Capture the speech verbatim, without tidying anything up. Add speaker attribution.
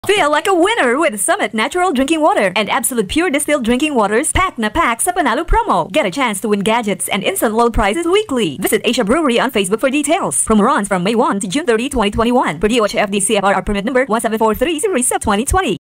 Speaker 1: Feel like a winner with Summit Natural Drinking Water and Absolute Pure Distilled Drinking Waters pack na pack sa Panalo promo. Get a chance to win gadgets and instant low prices weekly. Visit Asia Brewery on Facebook for details. Promo runs from May first to June thirtieth, twenty twenty-one. Per D O H F D C F R permit number one seven four three series of twenty twenty.